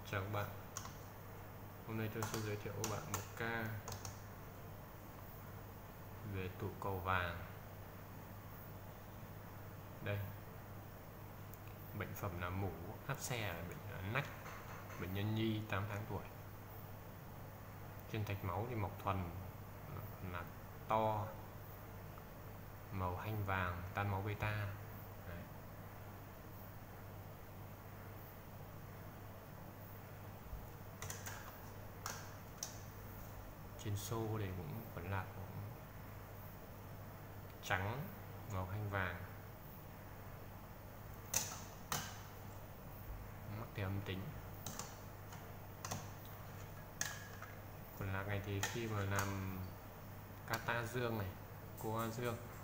Chào các bạn, hôm nay tôi sẽ giới thiệu các bạn một ca về tụ cầu vàng. Đây, bệnh phẩm là mủ, áp xe ở bệnh nách, bệnh nhân nhi 8 tháng tuổi. Trên thạch máu thì mọc thuần là to, màu hanh vàng, tan máu beta. Đấy. Trên xô thì cũng phần lạc cũng trắng, màu hanh vàng, mắc thì âm tính. Phần lạc này thì khi mà làm cata dương này, coa dương